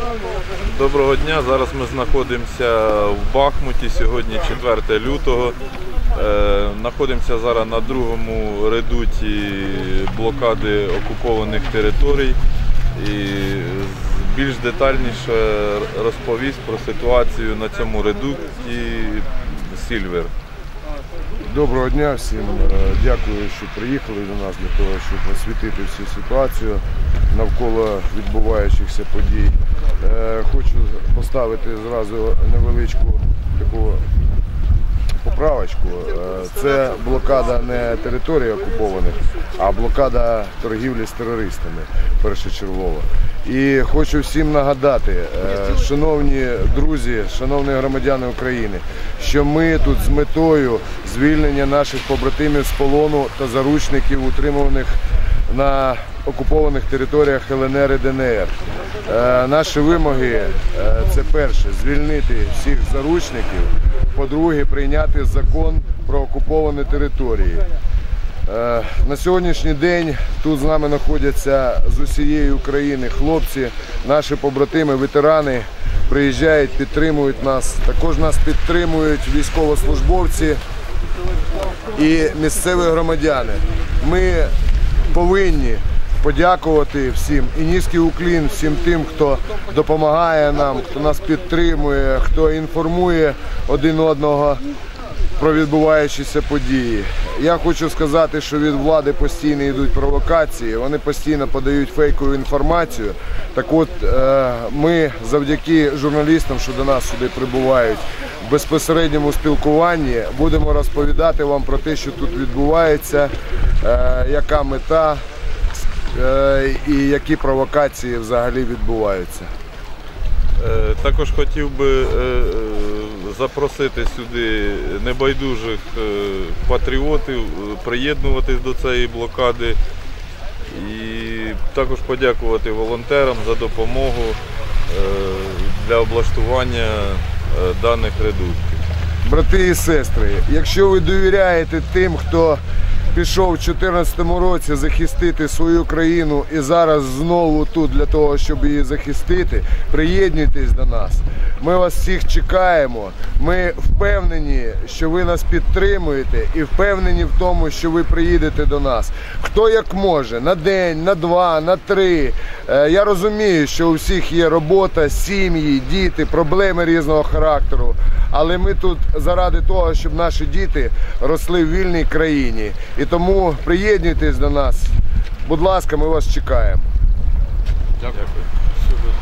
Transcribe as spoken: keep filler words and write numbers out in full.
Доброго дня. Зараз ми знаходимося в Бахмуті. Сьогодні четверте лютого. Е, знаходимося зараз на другому редуті блокади окупованих територій. І більш детальніше розповість про ситуацію на цьому редуті Сільвер. Доброго дня всім. Дякую, що приїхали до нас для того, щоб освітити всю ситуацію навколо відбуваючихся подій. Хочу поставити зразу невеличку таку поправочку. Це блокада не території окупованих, а блокада торгівлі з терористами першочергово. І хочу всім нагадати, шановні друзі, шановні громадяни України, що ми тут з метою звільнення наших побратимів з полону та заручників, утримуваних на окупованих територіях Л Н Р і Д Н Р. Наші вимоги – це перше – звільнити всіх заручників, по-друге – прийняти закон про окуповані території. На сьогоднішній день тут з нами знаходяться з усієї України хлопці, наші побратими, ветерани, приїжджають, підтримують нас. Також нас підтримують військовослужбовці і місцеві громадяни. Ми повинні подякувати всім і низький уклін всім тим, хто допомагає нам, хто нас підтримує, хто інформує один одного про відбуваючіся події. Я хочу сказати, що від влади постійно йдуть провокації, вони постійно подають фейкову інформацію. Так от, ми завдяки журналістам, що до нас сюди прибувають, в безпосередньому спілкуванні будемо розповідати вам про те, що тут відбувається, яка мета і які провокації взагалі відбуваються. Також хотів би запросити сюди небайдужих патріотів приєднуватись до цієї блокади і також подякувати волонтерам за допомогу для облаштування даних редутків. Брати і сестри, якщо ви довіряєте тим, хто пішов у дві тисячі чотирнадцятому році захистити свою країну і зараз знову тут для того, щоб її захистити, приєднуйтесь до нас. Ми вас всіх чекаємо. Ми впевнені, що ви нас підтримуєте і впевнені в тому, що ви приїдете до нас. Хто як може, на день, на два, на три. Я розумію, що у всіх є робота, сім'ї, діти, проблеми різного характеру. Але ми тут заради того, щоб наші діти росли в вільній країні. І тому приєднуйтесь до нас. Будь ласка, ми вас чекаємо. Дякую.